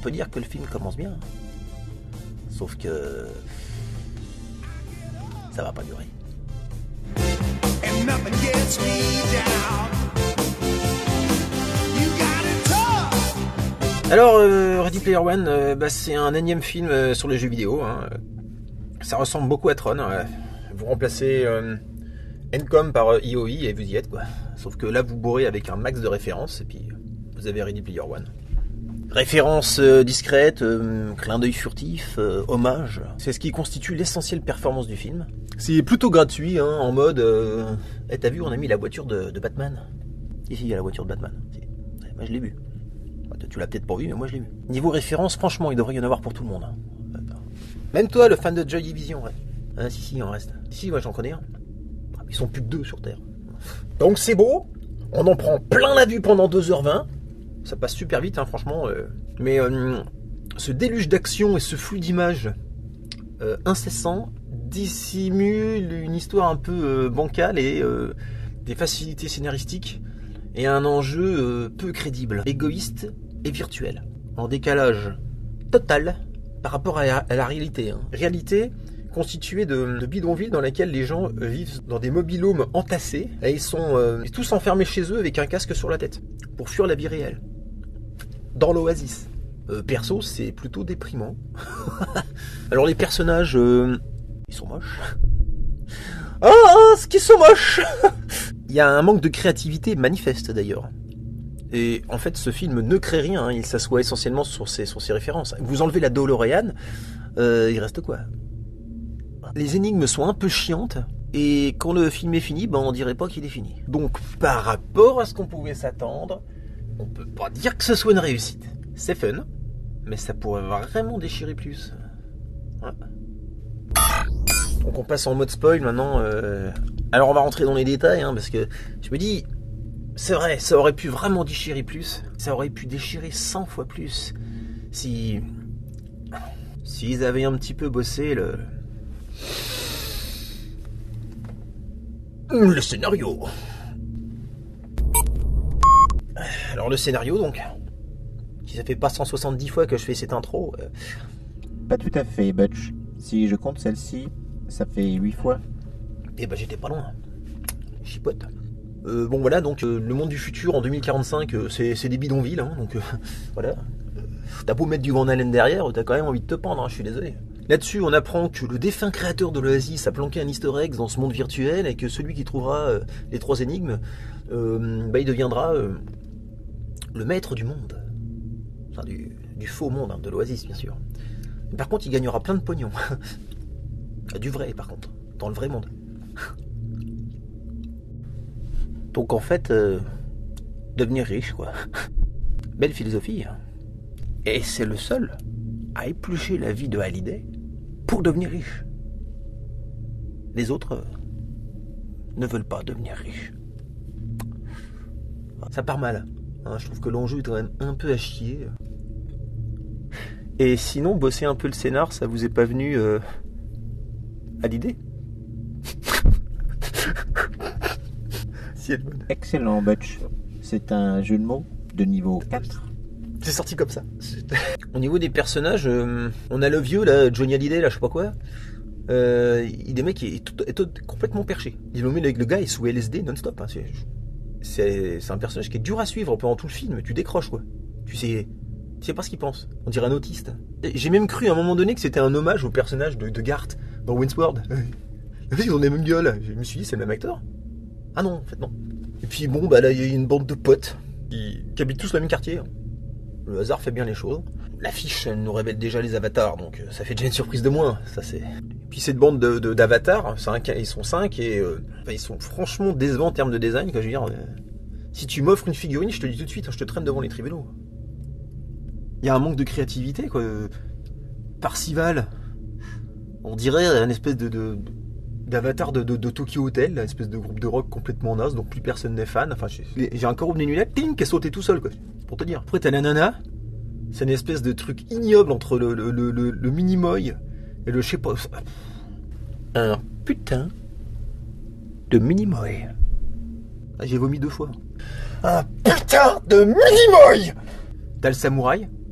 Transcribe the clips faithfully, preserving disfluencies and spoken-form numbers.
peut dire que le film commence bien. Sauf que ça va pas durer. Alors, euh, Ready Player One, euh, bah, c'est un énième film euh, sur les jeux vidéo. Hein. Ça ressemble beaucoup à Tron. Hein. Vous remplacez euh, Encom par euh, I O I et vous y êtes, quoi. Sauf que là, vous bourrez avec un max de références et puis vous avez Ready Player One. Références euh, discrètes, euh, clin d'œil furtif, euh, hommage. C'est ce qui constitue l'essentielle performance du film. C'est plutôt gratuit, hein, en mode... Euh... Eh, t'as vu, on a mis la voiture de, de Batman. Ici, il y a la voiture de Batman. Si. Ouais, moi, je l'ai vu. Tu l'as peut-être pas vu, mais moi je l'ai vu. Niveau référence, franchement, il devrait y en avoir pour tout le monde. Hein. Même toi, le fan de Joy Division, ouais. Ah, si, si, il en reste. Si, moi j'en connais un. Ils sont plus que deux sur Terre. Donc c'est beau. On en prend plein la vue pendant deux heures vingt. Ça passe super vite, hein, franchement. Euh. Mais euh, ce déluge d'action et ce flux d'images euh, incessant dissimule une histoire un peu euh, bancale et euh, des facilités scénaristiques et un enjeu euh, peu crédible, égoïste et virtuel, en décalage total par rapport à la, à la réalité. Hein. Réalité constituée de, de bidonvilles dans laquelle les gens vivent dans des mobilhomes entassés et ils sont euh, tous enfermés chez eux avec un casque sur la tête pour fuir la vie réelle. Dans l'oasis. Euh, perso, c'est plutôt déprimant. Alors les personnages, euh, ils sont moches. Ah, ah, ce qu'ils sont moches. Il y a un manque de créativité manifeste d'ailleurs. Et en fait, ce film ne crée rien, hein, il s'assoit essentiellement sur ses, sur ses références. Vous enlevez la DeLorean, euh, il reste quoi? Les énigmes sont un peu chiantes, et quand le film est fini, ben on dirait pas qu'il est fini. Donc, par rapport à ce qu'on pouvait s'attendre, on peut pas dire que ce soit une réussite. C'est fun, mais ça pourrait vraiment déchirer plus. Ouais. Donc on passe en mode spoil maintenant. Euh... Alors on va rentrer dans les détails, hein, parce que je me dis... C'est vrai, ça aurait pu vraiment déchirer plus. Ça aurait pu déchirer cent fois plus. Si... S'ils avaient un petit peu bossé le... Le scénario. Alors le scénario donc... Si ça fait pas cent soixante-dix fois que je fais cette intro... Euh... Pas tout à fait, Butch. Si je compte celle-ci, ça fait huit fois. Eh ben j'étais pas loin. Chipote. Euh, bon voilà, donc euh, le monde du futur en deux mille quarante-cinq, euh, c'est, c'est des bidonvilles, hein, donc euh, voilà. Euh, t'as beau mettre du Van Halen derrière, t'as quand même envie de te pendre, hein, je suis désolé. Là-dessus, on apprend que le défunt créateur de l'Oasis a planqué un easter egg dans ce monde virtuel et que celui qui trouvera euh, les trois énigmes, euh, bah, il deviendra euh, le maître du monde. Enfin, du, du faux monde, hein, de l'Oasis, bien sûr. Mais par contre, il gagnera plein de pognon. Du vrai, par contre, dans le vrai monde. Donc en fait, euh, devenir riche, quoi. Belle philosophie. Hein. Et c'est le seul à éplucher la vie de Hallyday pour devenir riche. Les autres euh, ne veulent pas devenir riches. Ça part mal. Hein, je trouve que l'enjeu est quand même un peu à chier. Et sinon, bosser un peu le scénar, ça vous est pas venu euh, à l'idée? Si elle bonne. Excellent, Butch. C'est un jeu de mots de niveau quatre. C'est sorti comme ça. Au niveau des personnages, euh, on a le vieux, là, Johnny Hallyday, là, je sais pas quoi. Euh, il est mec qui est, tout, est tout, complètement perché. Il est avec le gars, il est sous L S D non-stop. Hein. C'est, c'est, c'est un personnage qui est dur à suivre pendant tout le film. Tu décroches, quoi. Tu sais, tu sais pas ce qu'il pense. On dirait un autiste. J'ai même cru à un moment donné que c'était un hommage au personnage de, de Garth dans Wayne's-World. Ils ont les mêmes gueules. Je me suis dit, c'est le même acteur. Ah non, en fait, non. Et puis bon, bah là, il y a une bande de potes qui, qui habitent tous dans le même quartier. Le hasard fait bien les choses. L'affiche, elle nous révèle déjà les avatars, donc ça fait déjà une surprise de moins. Ça, c'est... Et puis cette bande de, de, d'avatars, cinq, ils sont cinq et euh, enfin, ils sont franchement décevants en termes de design. Quoi, je veux dire, euh, si tu m'offres une figurine, je te le dis tout de suite, je te traîne devant les tribunaux. Il y a un manque de créativité, quoi. Parcival, on dirait un espèce de... de d'avatar de, de, de Tokyo Hotel, une espèce de groupe de rock complètement naze, donc plus personne n'est fan. Enfin, j'ai, j'ai un corps nul là, ting, qui a sauté tout seul, quoi. Pour te dire. Après, t'as la nana, c'est une espèce de truc ignoble entre le, le, le, le, le Minimoy et le je sais pas. Un putain de Minimoy. Ah, j'ai vomi deux fois. Un putain de Minimoy. T'as le samouraï,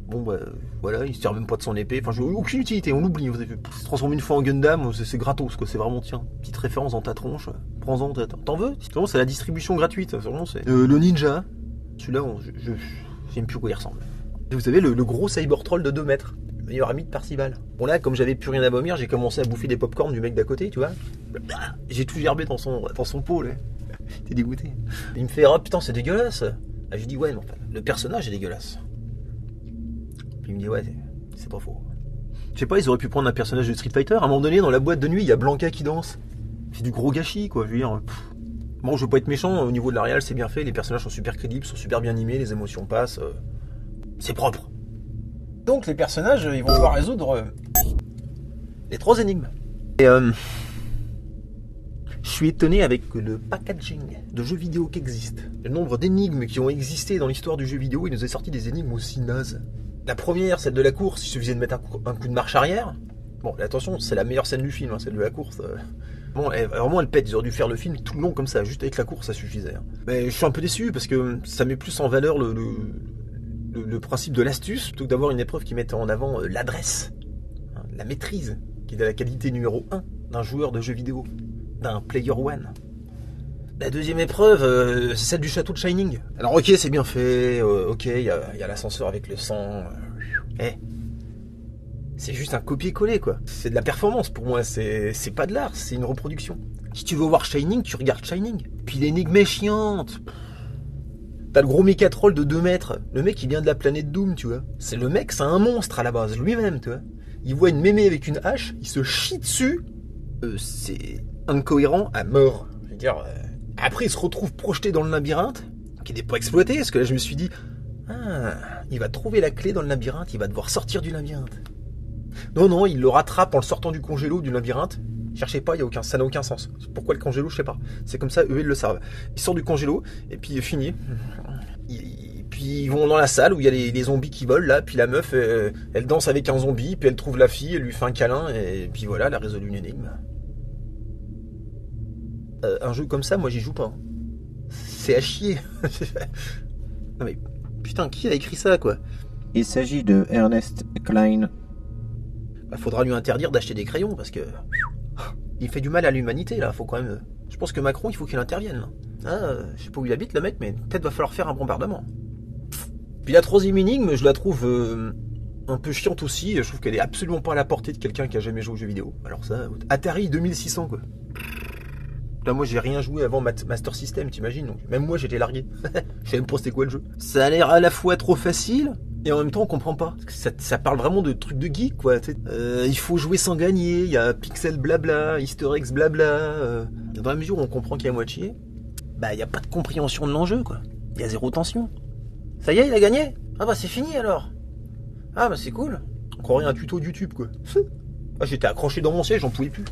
Bon bah voilà, il se tire même pas de son épée. Enfin, j'ai aucune utilité, on l'oublie. Se transformer une fois en Gundam, c'est gratos quoi. C'est vraiment tiens, petite référence dans ta tronche. Prends-en, t'en veux? Vraiment, c'est la distribution gratuite. Vraiment, c'est euh, le ninja. Celui-là, je, je, je sais même plus à quoi il ressemble. Vous savez, le, le gros cyber troll de deux mètres. Le meilleur ami de Parcival. Bon là, comme j'avais plus rien à vomir, j'ai commencé à bouffer des pop-corn du mec d'à côté, tu vois. J'ai tout gerbé dans son, dans son pot, là. T'es dégoûté. Il me fait, oh putain, c'est dégueulasse. Ah, je lui dis, ouais, mais enfin, le personnage est dégueulasse. Puis il me dit, ouais, c'est pas faux. Je sais pas, ils auraient pu prendre un personnage de Street Fighter. À un moment donné, dans la boîte de nuit, il y a Blanca qui danse. C'est du gros gâchis, quoi. Je veux dire, pff. Bon, je veux pas être méchant, au niveau de la réal, c'est bien fait. Les personnages sont super crédibles, sont super bien animés, les émotions passent. Euh, c'est propre. Donc, les personnages, ils vont devoir résoudre euh, les trois énigmes. Et euh, je suis étonné avec le packaging de jeux vidéo qui existe. Le nombre d'énigmes qui ont existé dans l'histoire du jeu vidéo, il nous est sorti des énigmes aussi nazes. La première, celle de la course, il suffisait de mettre un coup, un coup de marche arrière. Bon, attention, c'est la meilleure scène du film, hein, celle de la course. Euh. Bon, elle, vraiment, elle pète. Ils auraient dû faire le film tout le long comme ça, juste avec la course, ça suffisait. Hein. Mais je suis un peu déçu parce que ça met plus en valeur le, le, le, le principe de l'astuce plutôt que d'avoir une épreuve qui mette en avant euh, l'adresse, hein, la maîtrise, qui est de la qualité numéro un d'un joueur de jeux vidéo, d'un player one. La deuxième épreuve, euh, c'est celle du château de Shining. Alors ok, c'est bien fait, euh, ok, il y a, y a l'ascenseur avec le sang. Euh, eh, c'est juste un copier-coller quoi. C'est de la performance pour moi, c'est pas de l'art, c'est une reproduction. Si tu veux voir Shining, tu regardes Shining. Puis l'énigme est chiante. T'as le gros mécatroll de deux mètres. Le mec il vient de la planète Doom, tu vois. C'est le mec, c'est un monstre à la base, lui-même, tu vois. Il voit une mémé avec une hache, il se chie dessus. Euh, c'est incohérent à mort. Je veux dire, euh... après il se retrouve projeté dans le labyrinthe, qui n'est pas exploité, parce que là je me suis dit, ah, il va trouver la clé dans le labyrinthe, il va devoir sortir du labyrinthe. Non, non, il le rattrape en le sortant du congélo du labyrinthe. Cherchez pas, y a aucun, ça n'a aucun sens. Pourquoi le congélo, je sais pas. C'est comme ça, eux ils le savent. Il sort du congélo, et puis fini. Et puis ils vont dans la salle où il y a les, les zombies qui volent là, puis la meuf, elle, elle danse avec un zombie, puis elle trouve la fille, elle lui fait un câlin, et puis voilà, elle a résolu une énigme. Euh, un jeu comme ça, moi j'y joue pas. C'est à chier. Non mais putain, qui a écrit ça quoi? Il s'agit de Ernest Cline. Bah, faudra lui interdire d'acheter des crayons parce que il fait du mal à l'humanité là. Faut quand même. Je pense que Macron, il faut qu'il intervienne. Ah, je sais pas où il habite le mec, mais peut-être va falloir faire un bombardement. Puis la troisième énigme, je la trouve euh, un peu chiante aussi. Je trouve qu'elle est absolument pas à la portée de quelqu'un qui a jamais joué aux jeux vidéo. Alors ça, Atari deux mille six cents quoi. Là, moi j'ai rien joué avant Master System, t'imagines, donc même moi j'étais largué. Je sais même pas c'était quoi le jeu. Ça a l'air à la fois trop facile et en même temps on comprend pas. Parce que ça, ça parle vraiment de trucs de geek quoi. Euh, il faut jouer sans gagner, il y a pixel blabla, easter eggs blabla. Euh, dans la mesure où on comprend qu'il y a moitié, bah il n'y a pas de compréhension de l'enjeu quoi. Il y a zéro tension. Ça y est, il a gagné. Ah bah c'est fini alors. Ah bah c'est cool. On croirait un tuto de YouTube quoi. Ah, j'étais accroché dans mon siège, j'en pouvais plus.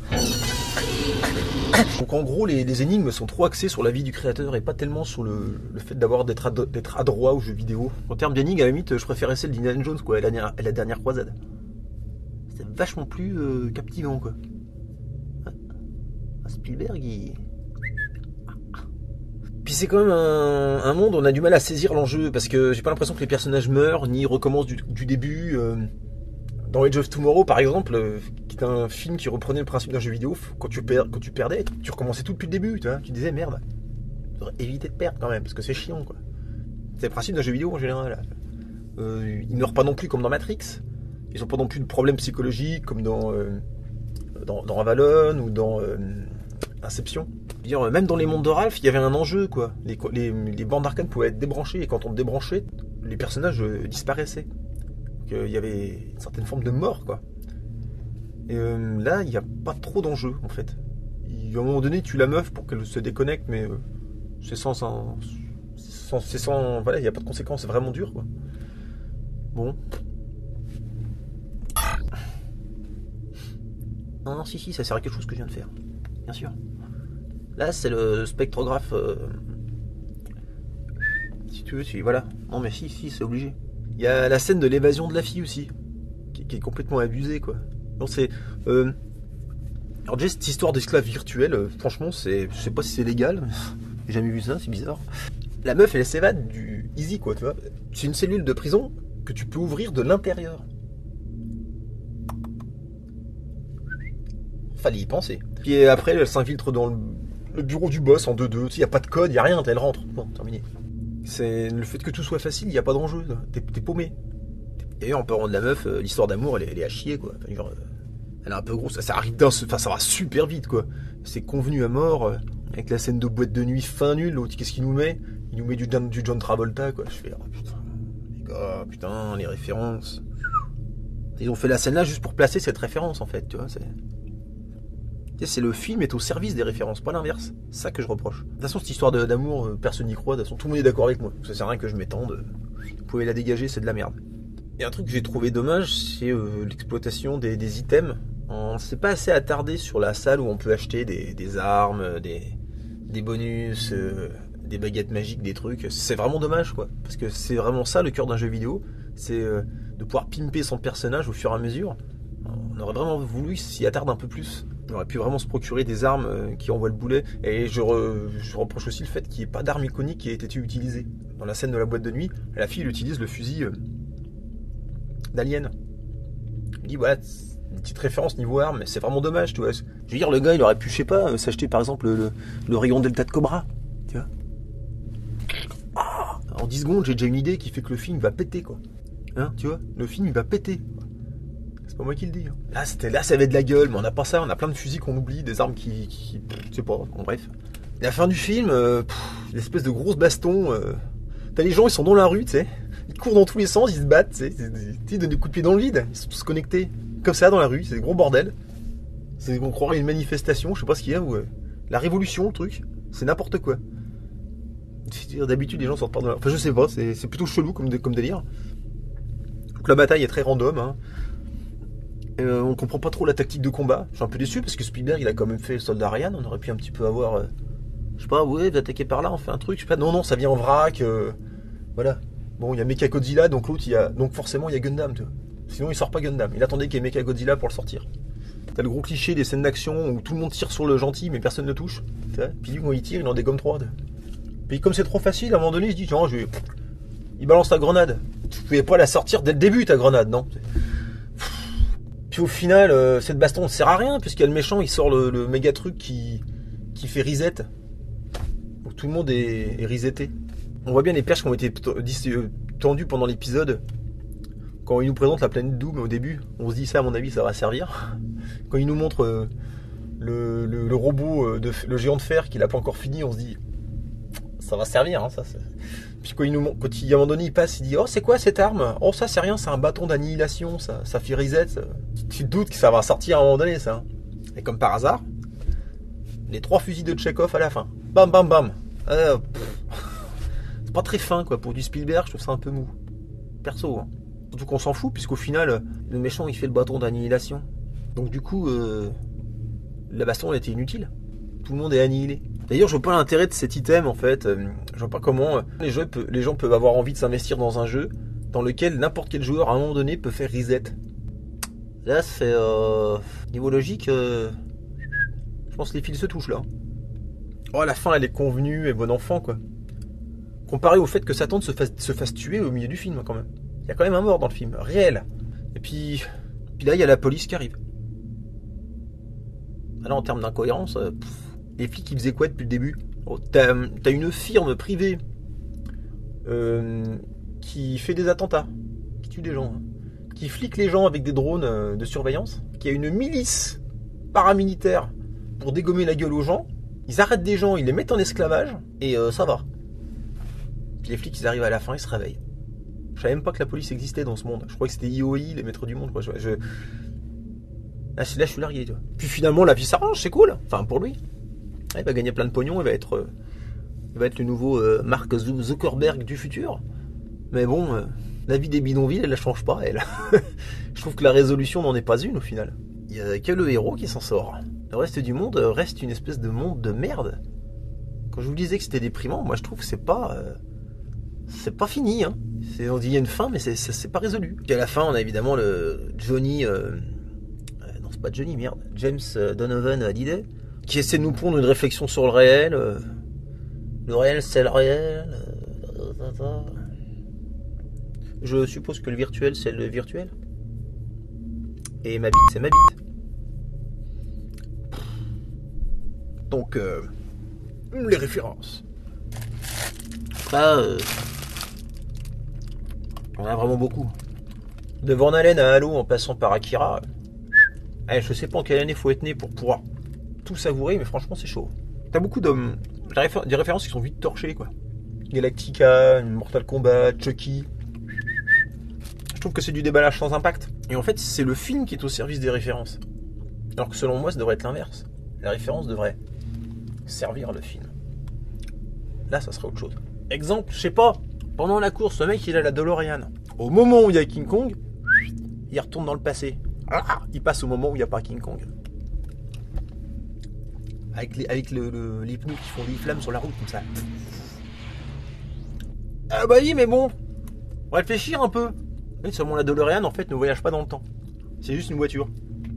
Donc en gros, les, les énigmes sont trop axées sur la vie du créateur et pas tellement sur le, le fait d'avoir d'être ad, d'être adroit aux jeux vidéo. En termes d'énigmes, à la limite, je préférais celle d'Indiana Jones, quoi, la dernière, la dernière croisade. C'était vachement plus euh, captivant, quoi. Ah, Spielberg, il... Puis c'est quand même un, un monde où on a du mal à saisir l'enjeu, parce que j'ai pas l'impression que les personnages meurent, ni recommencent du, du début. Euh... Dans Edge of Tomorrow, par exemple, euh, qui est un film qui reprenait le principe d'un jeu vidéo, quand tu, per quand tu perdais, tu recommençais tout depuis le début, tu vois. Tu disais, merde, faudrait éviter de perdre quand même, parce que c'est chiant, quoi. C'est le principe d'un jeu vidéo en général. Euh, ils meurent pas non plus comme dans Matrix. Ils ont pas non plus de problèmes psychologiques comme dans, euh, dans, dans Avalon ou dans euh, Inception. Dire, même dans les mondes de Ralph, il y avait un enjeu, quoi. Les, les, les bandes d'arcade pouvaient être débranchées, et quand on débranchait, les personnages euh, disparaissaient. Il y avait une certaine forme de mort quoi. Et euh, là il n'y a pas trop d'enjeu en fait. Il, à un moment donné tu la meuf pour qu'elle se déconnecte, mais euh, c'est sans, sans, sans, c'est sans, voilà, il n'y a pas de conséquences, c'est vraiment dur quoi. Bon. Non, non, si, si, ça sert à quelque chose que je viens de faire, bien sûr. Là c'est le spectrographe. Euh... Si tu veux, si, voilà. Non mais si, si, c'est obligé. Il y a la scène de l'évasion de la fille aussi, qui, qui est complètement abusée quoi. Donc c'est, euh... alors déjà cette histoire d'esclave virtuel, euh, franchement c'est, je sais pas si c'est légal, j'ai jamais vu ça, c'est bizarre. La meuf elle s'évade du easy quoi, tu vois. C'est une cellule de prison que tu peux ouvrir de l'intérieur. Fallait y penser. Puis après, elle s'infiltre dans le, le bureau du boss en deux deux. Il n'y a pas de code, il n'y a rien, elle rentre. Bon, terminé. C'est le fait que tout soit facile, il n'y a pas d'enjeu. T'es, t'es paumé. D'ailleurs, on peut rendre la meuf, euh, l'histoire d'amour, elle, elle est à chier, quoi. Enfin, genre, euh, elle est un peu grosse, ça, ça arrive d'un, enfin, ça va super vite, quoi. C'est convenu à mort, euh, avec la scène de boîte de nuit fin nul. L'autre, qu'est-ce qu'il nous met? Il nous met du, du John Travolta, quoi. Je fais, oh putain, les gars, putain, les références. Ils ont fait la scène là juste pour placer cette référence, en fait, tu vois. C'est... C'est le film est au service des références, pas l'inverse. C'est ça que je reproche. De toute façon, cette histoire de, d'amour, personne n'y croit. De toute façon, tout le monde est d'accord avec moi. Ça sert à rien que je m'étende. Vous pouvez la dégager, c'est de la merde. Et un truc que j'ai trouvé dommage, c'est euh, l'exploitation des, des items. On s'est pas assez attardé sur la salle où on peut acheter des, des armes, des, des bonus, euh, des baguettes magiques, des trucs. C'est vraiment dommage, quoi. Parce que c'est vraiment ça le cœur d'un jeu vidéo. C'est euh, de pouvoir pimper son personnage au fur et à mesure. On aurait vraiment voulu s'y attarder un peu plus. On aurait pu vraiment se procurer des armes euh, qui envoient le boulet. Et je, re, je reproche aussi le fait qu'il n'y ait pas d'arme iconique qui ait été utilisée. Dans la scène de la boîte de nuit, la fille elle utilise le fusil euh, d'Alien. Je me dis, voilà, une petite référence niveau arme, mais c'est vraiment dommage, tu vois. Je veux dire, le gars, il aurait pu, je sais pas, s'acheter par exemple le, le rayon Delta de Cobra, tu vois. Ah, en dix secondes, j'ai déjà une idée qui fait que le film va péter, quoi. Hein, tu vois, le film, il va péter. C'est pas moi qui le dis. Hein. Là, c'était, là, ça avait de la gueule, mais on n'a pas ça. On a plein de fusils qu'on oublie, des armes qui, qui je sais pas. Bon, bref. Et à la fin du film, euh, pff, l'espèce de grosse baston. Euh, t'as les gens, ils sont dans la rue, tu sais. Ils courent dans tous les sens, ils se battent, tu sais. Ils donnent des coups de pied dans le vide. Ils sont tous connectés. Comme ça, dans la rue. C'est des gros bordels. C'est, on croirait une manifestation, je sais pas ce qu'il y a. Ou, euh, la révolution, le truc. C'est n'importe quoi. D'habitude, les gens sortent par de la... Enfin, je sais pas. C'est, c'est plutôt chelou comme, comme délire. Donc la bataille est très random, hein. Euh, on comprend pas trop la tactique de combat. Je suis un peu déçu parce que Spielberg il a quand même fait le soldat Ryan. On aurait pu un petit peu avoir, euh, je sais pas, ouais, attaquer par là, on fait un truc. Je sais pas, non, non, ça vient en vrac. Euh, voilà. Bon, il y a Mechagodzilla, donc l'autre il y a, donc forcément il y a Gundam. Tu vois. Sinon il sort pas Gundam. Il attendait qu'il y ait Mechagodzilla pour le sortir. T'as le gros cliché des scènes d'action où tout le monde tire sur le gentil mais personne ne touche. Puis lui quand il tire, il en dégomme trois. Puis comme c'est trop facile, à un moment donné il se dit tiens, je vais... il balance ta grenade. Tu pouvais pas la sortir dès le début ta grenade, non? Puis au final, euh, cette baston ne sert à rien, puisqu'il y a le méchant, il sort le, le méga truc qui, qui fait reset. Donc tout le monde est, est reseté. On voit bien les perches qui ont été tendues pendant l'épisode. Quand il nous présente la planète Doom au début, on se dit ça à mon avis ça va servir. Quand il nous montre euh, le, le, le robot, de, le géant de fer qu'il n'a pas encore fini, on se dit ça va servir. Hein, ça, c'est... Puis quand il nous montre, quand il, à un moment donné il passe, il dit oh c'est quoi cette arme? Oh ça c'est rien, c'est un bâton d'annihilation, ça, ça fait reset. Ça. Tu te doutes que ça va sortir à un moment donné ça. Et comme par hasard, les trois fusils de Tchekhov à la fin. Bam bam bam. Euh, c'est pas très fin quoi pour du Spielberg, je trouve ça un peu mou. Perso. Hein. Surtout qu'on s'en fout puisqu'au final le méchant il fait le bâton d'annihilation. Donc du coup euh, la baston elle était inutile. Tout le monde est annihilé. D'ailleurs, je vois pas l'intérêt de cet item en fait. Je vois pas comment les gens, les gens peuvent avoir envie de s'investir dans un jeu dans lequel n'importe quel joueur à un moment donné peut faire reset. Là, c'est euh, niveau logique. Euh, je pense que les fils se touchent là. Oh, la fin, elle est convenue et bon enfant quoi. Comparé au fait que Satan se fasse, se fasse tuer au milieu du film quand même. Il y a quand même un mort dans le film, réel. Et puis, puis là, il y a la police qui arrive. Alors en termes d'incohérence. Euh, pff, les flics, ils faisaient quoi depuis le début? Oh, t'as, t'as une firme privée euh, qui fait des attentats, qui tue des gens, hein, qui flique les gens avec des drones euh, de surveillance, qui a une milice paramilitaire pour dégommer la gueule aux gens. Ils arrêtent des gens, ils les mettent en esclavage, et euh, ça va. Puis les flics, ils arrivent à la fin, ils se réveillent. Je savais même pas que la police existait dans ce monde. Je croyais que c'était I O I, les maîtres du monde. Quoi. Je, je... Là, là, je suis largué. Tu vois. Puis finalement, la vie s'arrange, c'est cool. Enfin, pour lui. Il va gagner plein de pognon, il va être, euh, il va être le nouveau euh, Mark Zuckerberg du futur. Mais bon, euh, la vie des bidonvilles, elle la change pas, elle. Je trouve que la résolution n'en est pas une au final. Il n'y a que le héros qui s'en sort. Le reste du monde reste une espèce de monde de merde. Quand je vous disais que c'était déprimant, moi je trouve que c'est pas, euh, c'est pas fini. Hein. C'est, on dit il y a une fin, mais c'est, c'est, c'est pas résolu. Puis à la fin, on a évidemment le Johnny, euh, euh, non c'est pas Johnny, merde, James Donovan Hallyday, qui essaie de nous pondre une réflexion sur le réel. Euh, le réel, c'est le réel. Euh, Je suppose que le virtuel, c'est le virtuel. Et ma bite, c'est ma bite. Donc, euh, les références. Bah, euh, on a vraiment beaucoup. De Van Halen à Halo en passant par Akira. Allez, je sais pas en quelle année faut être né pour pouvoir tout savourer, mais franchement, c'est chaud. T'as beaucoup de, des références qui sont vite torchées, quoi. Galactica, Mortal Kombat, Chucky. Je trouve que c'est du déballage sans impact. Et en fait, c'est le film qui est au service des références. Alors que selon moi, ça devrait être l'inverse. La référence devrait servir le film. Là, ça serait autre chose. Exemple, je sais pas, pendant la course, le mec, il a la DeLorean. Au moment où il y a King Kong, il retourne dans le passé. Ah, il passe au moment où il n'y a pas King Kong. Avec les, avec le, le, les pneus qui font des flammes sur la route, comme ça. Ah bah oui, mais bon, on va réfléchir un peu. Oui, seulement la DeLorean, en fait, ne voyage pas dans le temps. C'est juste une voiture.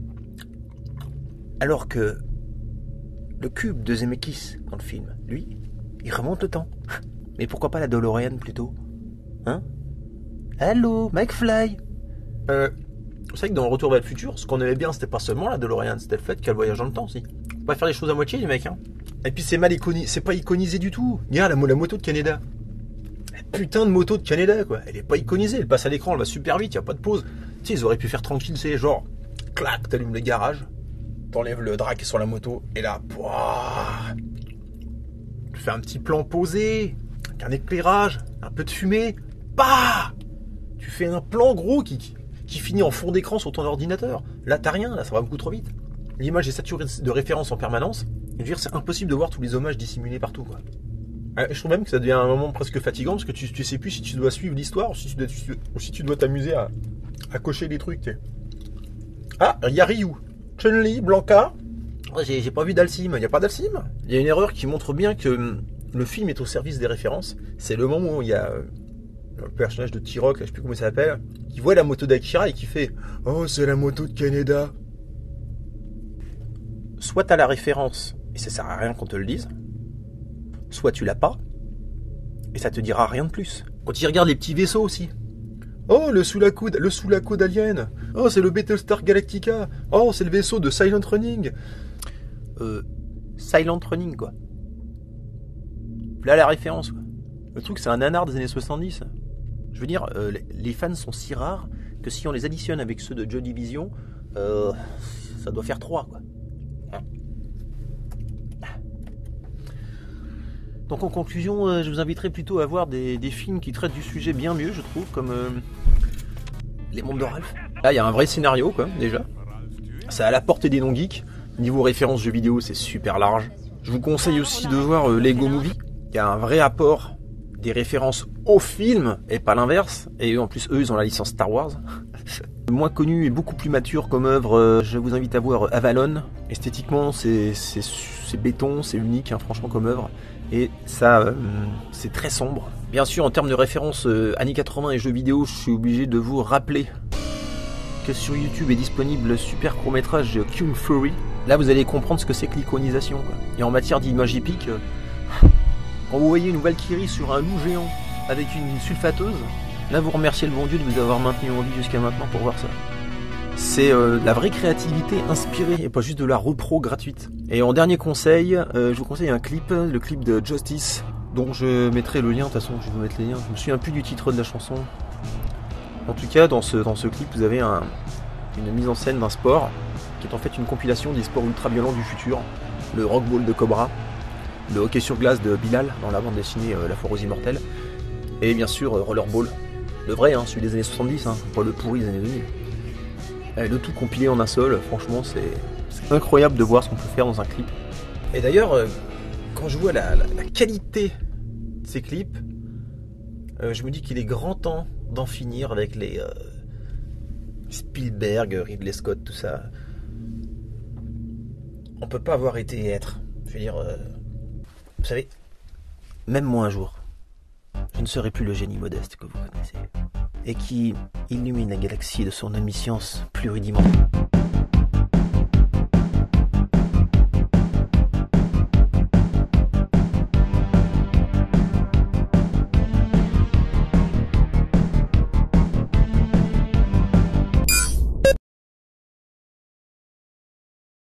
Alors que le cube de Zemeckis dans le film, lui, il remonte le temps. Mais pourquoi pas la DeLorean plutôt? Hein? Allô, McFly? Euh, c'est vrai que dans le Retour vers le futur, ce qu'on aimait bien, c'était pas seulement la DeLorean, c'était le fait qu'elle voyage dans le temps aussi. Faut pas faire les choses à moitié, les mecs, hein. Et puis c'est mal iconisé, c'est pas iconisé du tout. Regarde la, la moto de Canada. La putain de moto de Canada, quoi. Elle est pas iconisée, elle passe à l'écran, elle va super vite, y a pas de pause. Tu sais, ils auraient pu faire tranquille, c'est genre, clac, t'allumes le garage, t'enlèves le drap qui est sur la moto, et là, pouah, tu fais un petit plan posé, avec un éclairage, un peu de fumée, bah, tu fais un plan gros qui, qui finit en fond d'écran sur ton ordinateur. Là, t'as rien, là, ça va beaucoup trop vite. L'image est saturée de références en permanence. Et je veux dire, c'est impossible de voir tous les hommages dissimulés partout, quoi. Je trouve même que ça devient un moment presque fatigant parce que tu, tu sais plus si tu dois suivre l'histoire ou si tu dois, ou si tu dois t'amuser à, à cocher les trucs. T'sais. Ah, il y a Ryu, Chun-Li, Blanca. J'ai, j'ai pas vu d'Alcim. Il n'y a pas d'Alcim. Il y a une erreur qui montre bien que le film est au service des références. C'est le moment où il y a le personnage de T-Rock, je sais plus comment il s'appelle, qui voit la moto d'Akira et qui fait « Oh, c'est la moto de Canada !» Soit t'as la référence et ça sert à rien qu'on te le dise, soit tu l'as pas, et ça te dira rien de plus. Quand tu regardes les petits vaisseaux aussi. Oh, le sous-la-coude, le sous-la-coude alien. Oh, c'est le Battlestar Galactica. Oh, c'est le vaisseau de Silent Running. Euh, Silent Running, quoi. Là, la référence, quoi. Le truc, c'est un nanar des années soixante-dix. Je veux dire, euh, les fans sont si rares que si on les additionne avec ceux de Joy Division, euh, ça doit faire trois, quoi. Donc en conclusion, euh, je vous inviterai plutôt à voir des, des films qui traitent du sujet bien mieux, je trouve, comme euh, Les Mondes de Ralph. Là, il y a un vrai scénario, quoi, déjà. C'est à la portée des non-geeks. Niveau référence jeux vidéo, c'est super large. Je vous conseille aussi de voir euh, Lego Movie. Il y a un vrai apport des références au film, et pas l'inverse. Et en plus, eux, ils ont la licence Star Wars. Moins connu et beaucoup plus mature comme œuvre, euh, je vous invite à voir Avalon. Esthétiquement, c'est, c'est, c'est béton, c'est unique, hein, franchement, comme œuvre. Et ça, euh, c'est très sombre. Bien sûr, en termes de références euh, années quatre-vingts et jeux vidéo, je suis obligé de vous rappeler que sur YouTube est disponible le super court-métrage Kung Fury. Là, vous allez comprendre ce que c'est que l'iconisation, quoi. Et en matière d'image épique, euh, quand vous voyez une Valkyrie sur un loup géant avec une sulfateuse, là, vous remerciez le bon Dieu de vous avoir maintenu en vie jusqu'à maintenant pour voir ça. C'est euh, la vraie créativité inspirée et pas juste de la repro gratuite. Et en dernier conseil, euh, je vous conseille un clip, le clip de Justice, dont je mettrai le lien, de toute façon je vais vous mettre les liens, je me souviens plus du titre de la chanson. En tout cas, dans ce, dans ce clip, vous avez un, une mise en scène d'un sport, qui est en fait une compilation des sports ultra violents du futur. Le rockball de Cobra, le hockey sur glace de Bilal, dans la bande dessinée euh, La Foire aux Immortels, et bien sûr euh, Rollerball, le vrai, hein, celui des années soixante-dix, hein, pas le pourri des années deux mille. Le tout compilé en un seul, franchement c'est, c'est incroyable de voir ce qu'on peut faire dans un clip. Et d'ailleurs, euh, quand je vois la, la, la qualité de ces clips, euh, je me dis qu'il est grand temps d'en finir avec les euh, Spielberg, Ridley Scott, tout ça. On peut pas avoir été et être. Je veux dire, euh, vous savez, même moi un jour, je ne serai plus le génie modeste que vous connaissez, et qui illumine la galaxie de son omniscience pluridimensionnelle.